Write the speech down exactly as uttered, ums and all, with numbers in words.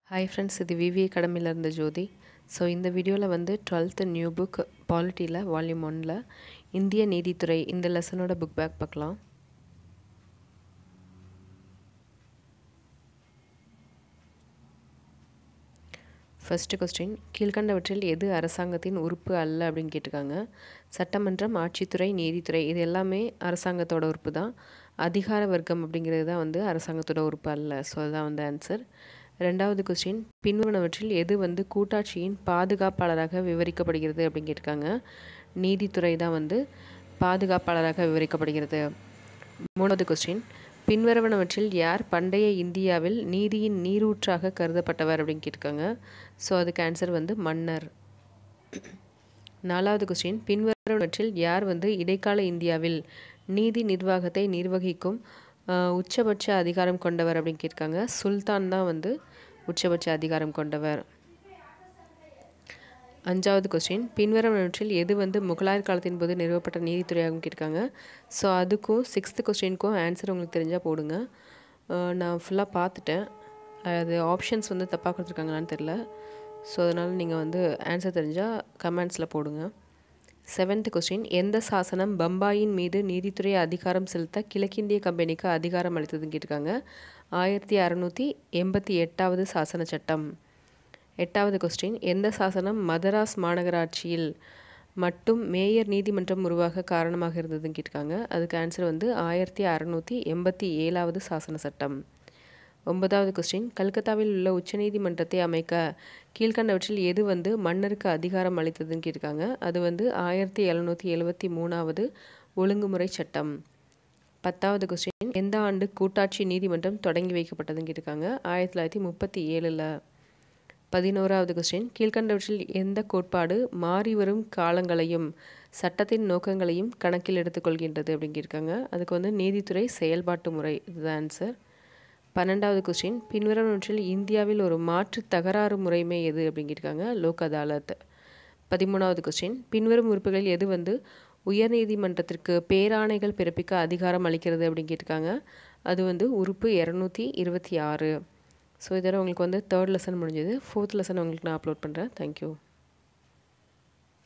Hi friends, இது விவி அகாடமியில் இருந்த ஜோதி. ஸோ இந்த வீடியோவில் வந்து டுவெல்த்து நியூ புக் பாலிட்டியில் வால்யூம் ஒன்னில் இந்திய நீதித்துறை இந்த லெசனோட புக் பேக் பார்க்கலாம். ஃபர்ஸ்ட் கொஸ்டின், கீழ்கண்டவற்றில் எது அரசாங்கத்தின் உறுப்பு அல்ல அப்படின்னு கேட்டிருக்காங்க. சட்டமன்றம், ஆட்சித்துறை, நீதித்துறை இது எல்லாமே அரசாங்கத்தோட உறுப்பு தான். அதிகார வர்க்கம் அப்படிங்கிறது தான் வந்து அரசாங்கத்தோட உறுப்பு அல்ல. ஸோ அதுதான் வந்து ஆன்சர். ரெண்டாவது கொஸ்டின், பின்வருவனவற்றில் எது வந்து கூட்டாட்சியின் பாதுகாப்பாளராக விவரிக்கப்படுகிறது அப்படின்னு கேட்டிருக்காங்க. நீதித்துறை தான் வந்து பாதுகாப்பாளராக விவரிக்கப்படுகிறது. மூணாவது கொஸ்டின், பின்வருவனவற்றில் யார் பண்டைய இந்தியாவில் நீதியின் நீரூற்றாக கருதப்பட்டவர் அப்படின்னு கேட்டிருக்காங்க. ஸோ அதுக்கு ஆன்சர் வந்து மன்னர். நாலாவது கொஸ்டின், பின்வருவனவற்றில் யார் வந்து இடைக்கால இந்தியாவில் நீதி நிர்வாகத்தை நிர்வகிக்கும் உச்சபட்ச அதிகாரம் கொண்டவர் அப்படின்னு கேட்டிருக்காங்க. சுல்தான் தான் வந்து உச்சபட்ச அதிகாரம் கொண்டவர். அஞ்சாவது கொஸ்டின், பின்வருவனவற்றில் எது வந்து முகலாயர் காலத்தின் போது நிறுவப்பட்ட நீதித்துறையாகவும் கேட்டிருக்காங்க. ஸோ அதுக்கும் சிக்ஸ்த்து கொஸ்டினுக்கும் ஆன்சர் உங்களுக்கு தெரிஞ்சால் போடுங்க. நான் ஃபுல்லாக பார்த்துட்டேன், அது ஆப்ஷன்ஸ் வந்து தப்பாக கொடுத்துருக்காங்களான்னு தெரில. ஸோ அதனால் நீங்கள் வந்து ஆன்சர் தெரிஞ்சால் கமெண்ட்ஸில் போடுங்க. செவன்த் கொஸ்டின், எந்த சாசனம் பம்பாயின் மீது நீதித்துறை அதிகாரம் செலுத்த கிழக்கிந்திய கம்பெனிக்கு அதிகாரம் அளித்ததுன்னு கேட்டிருக்காங்க. ஆயிரத்தி அறநூற்றி எண்பத்தி எட்டாவது சாசன சட்டம். எட்டாவது கொஸ்டின், எந்த சாசனம் மதராஸ் மாநகராட்சியில் மட்டும் மேயர் நீதிமன்றம் உருவாக காரணமாக இருந்ததுன்னு கேட்டிருக்காங்க. அதுக்கு ஆன்சர் வந்து ஆயிரத்தி அறநூற்றி எண்பத்தி ஏழாவது சாசன சட்டம். ஒன்பதாவது கொஸ்டின், கல்கத்தாவில் உள்ள உச்சநீதிமன்றத்தை அமைக்க கீழ்கண்டவற்றில் எது வந்து மன்னருக்கு அதிகாரம் அளித்ததுன்னு கேட்டிருக்காங்க. அது வந்து ஆயிரத்தி எழுநூற்றி எழுபத்தி மூணாவது ஒழுங்குமுறை சட்டம். பத்தாவது கொஸ்டின், எந்த ஆண்டு கூட்டாட்சி நீதிமன்றம் தொடங்கி வைக்கப்பட்டதுன்னு கேட்டிருக்காங்க. ஆயிரத்தி தொள்ளாயிரத்தி முப்பத்தி ஏழில். பதினோராவது கொஸ்டின், கீழ்கண்டவற்றில் எந்த கோட்பாடு மாறி வரும் காலங்களையும் சட்டத்தின் நோக்கங்களையும் கணக்கில் எடுத்துக்கொள்கின்றது அப்படின்னு கேட்டிருக்காங்க. அதுக்கு வந்து நீதித்துறை செயல்பாட்டு முறை, இதுதான் ஆன்சர். பன்னெண்டாவது கொஸ்டின், பின்வருவனவற்றில் இந்தியாவில் ஒரு மாற்று தகராறு முறைமை எது அப்படின்னு கேட்டிருக்காங்க. லோக் அதாலத். பதிமூணாவது கொஸ்டின், பின்வரும் உறுப்புகளில் எது வந்து உயர்நீதிமன்றத்திற்கு பேராணைகள் பிறப்பிக்க அதிகாரம் அளிக்கிறது அப்படின்னு கேட்டிருக்காங்க. அது வந்து உறுப்பு இரநூத்தி இருபத்தி ஆறு. ஸோ இதோட உங்களுக்கு வந்து தேர்ட் லெசன் முடிஞ்சது. ஃபோர்த் லெசன் உங்களுக்கு நான் அப்லோட் பண்ணுறேன். தேங்க்யூ.